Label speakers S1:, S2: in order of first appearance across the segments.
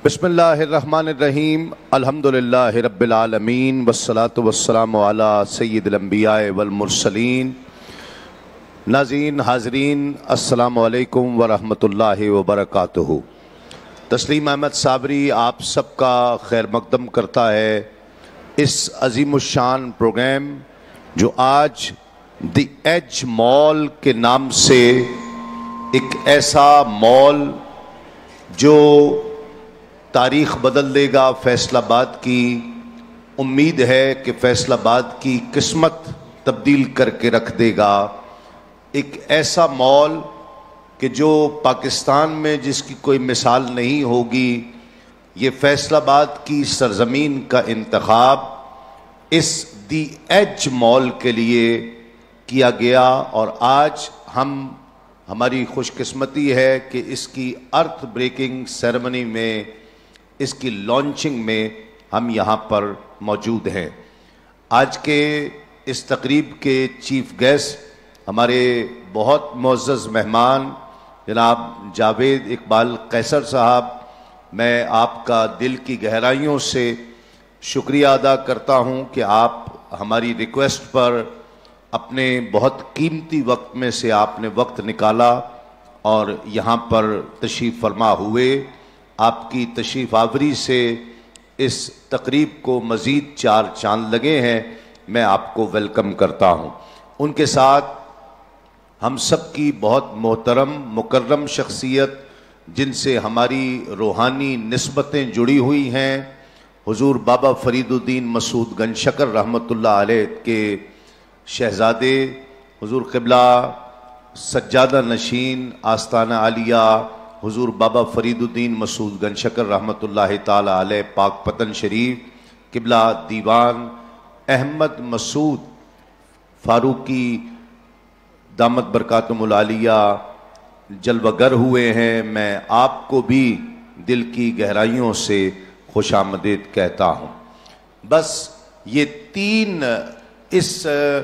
S1: بسم اللہ الرحمن الرحیم الحمدللہ رب العالمین والصلاة والسلام علی سید الانبیاء والمرسلین۔ ناظرین حاضرین السلام علیکم ورحمۃ اللہ وبرکاتہ۔ تسلیم احمد صابری آپ سب کا خیر مقدم کرتا ہے اس عظیم الشان پروگرام جو آج دی ایج مال کے نام سے ایک ایسا مال جو تاریخ بدل دے گا فیصل آباد کی، امید ہے کہ فیصل آباد کی قسمت تبدیل کر کے رکھ دے گا۔ ایک ایسا مال کہ جو پاکستان میں جس کی کوئی مثال نہیں ہوگی، یہ فیصل آباد کی سرزمین کا انتخاب اس دی ایج مال کے لیے کیا گیا، اور آج ہماری خوش قسمتی ہے کہ اس کی ارتھ بریکنگ سیرمنی میں، اس کی لانچنگ میں ہم یہاں پر موجود ہیں۔ آج کے اس تقریب کے چیف گیسٹ ہمارے بہت معزز مہمان جناب جاوید اقبال قیصر صاحب، میں آپ کا دل کی گہرائیوں سے شکریہ ادا کرتا ہوں کہ آپ ہماری ریکویسٹ پر اپنے بہت قیمتی وقت میں سے آپ نے وقت نکالا اور یہاں پر تشریف فرما ہوئے۔ آپ کی تشریف آوری سے اس تقریب کو مزید چار چاند لگے ہیں، میں آپ کو ویلکم کرتا ہوں۔ ان کے ساتھ ہم سب کی بہت محترم مکرم شخصیت جن سے ہماری روحانی نسبتیں جڑی ہوئی ہیں، حضور بابا فرید الدین مسعود گنج شکر رحمۃ اللہ علیہ کے شہزادے، حضور قبلہ سجادہ نشین آستانہ عالیہ حضور بابا فرید الدین مسعود گنج شکر رحمۃ اللہ تعالی علیہ پاک پتن شریف، قبلہ دیوان احمد مسعود فاروقی دامت برکاتہم العالیہ جلوہ گر ہوئے ہیں۔ میں آپ کو بھی دل کی گہرائیوں سے خوش آمدید کہتا ہوں۔ بس یہ تین اس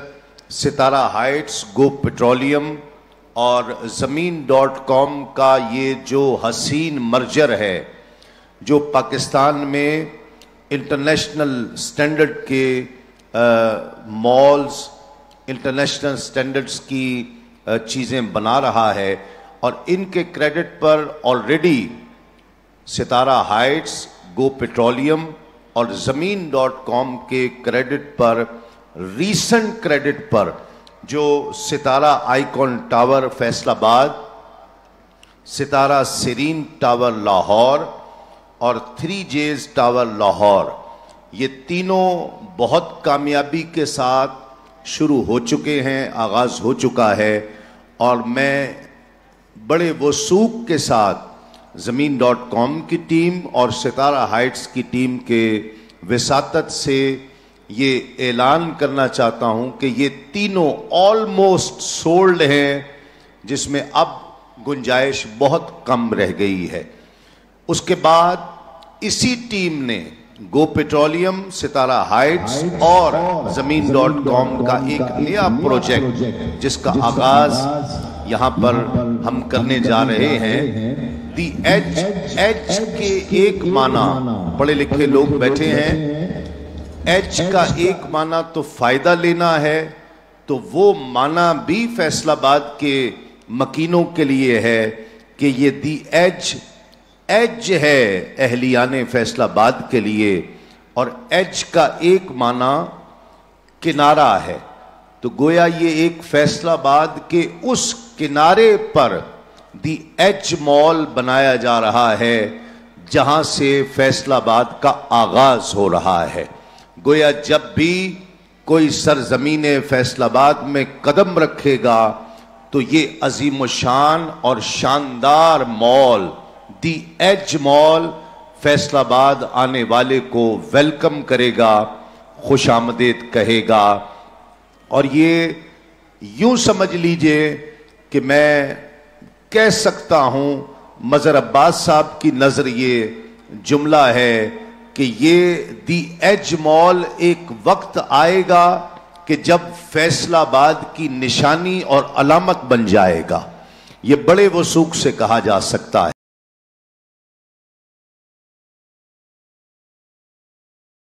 S1: ستارہ ہائٹس، گو پیٹرولیم اور زمین.com کا یہ جو حسین مرجر ہے، جو پاکستان میں انٹرنیشنل سٹینڈرڈ کے مالز، انٹرنیشنل سٹینڈرڈز کی چیزیں بنا رہا ہے، اور ان کے کریڈٹ پر already Sitara heights, go petroleum اور زمین.com کے کریڈٹ پر، ریسنٹ کریڈٹ پر جو ستارہ آئیکن ٹاور فیصل آباد، ستارہ سیرین ٹاور لاہور اور 3J's ٹاور لاہور، یہ تینوں بہت کامیابی کے ساتھ شروع ہو چکے ہیں، آغاز ہو چکا ہے، اور میں بڑے وثوق کے ساتھ زمین.com کی ٹیم اور ستارہ ہائٹس کی ٹیم کے وساطت سے یہ اعلان کرنا چاہتا ہوں کہ یہ تینوں آلموسٹ سولڈ ہیں، جس میں اب گنجائش بہت کم رہ گئی ہے۔ اس کے بعد اسی ٹیم نے گو پیٹرولیم، ستارہ ہائٹس اور زمین.com کا ایک نیا پروجیکٹ جس کا آغاز یہاں پر ہم کرنے جا رہے ہیں، دی ایج۔ ایج کے ایک معنی، پڑھے لکھے لوگ بیٹھے ہیں، ایج کا ایک معنی تو فائدہ لینا ہے، تو وہ معنی بھی فیصل آباد کے مکینوں کے لیے ہے کہ یہ دی ایج، ایج ہے اہلیان فیصل آباد کے لیے، اور ایج کا ایک معنی کنارہ ہے، تو گویا یہ ایک فیصل آباد کے اس کنارے پر دی ایج مال بنایا جا رہا ہے جہاں سے فیصل آباد کا آغاز ہو رہا ہے۔ گویا جب بھی کوئی سرزمین فیصل آباد میں قدم رکھے گا تو یہ عظیم الشان اور شاندار مال، دی ایج مال، فیصل آباد آنے والے کو ویلکم کرے گا، خوش آمدید کہے گا۔ اور یہ یوں سمجھ لیجئے کہ میں کہہ سکتا ہوں، مظہر عباس صاحب کی نظر یہ جملہ ہے کہ یہ دی ایج مال ایک وقت آئے گا کہ جب فیصل آباد کی نشانی اور علامت بن جائے گا۔ یہ بڑے وثوق سے کہا جا سکتا ہے۔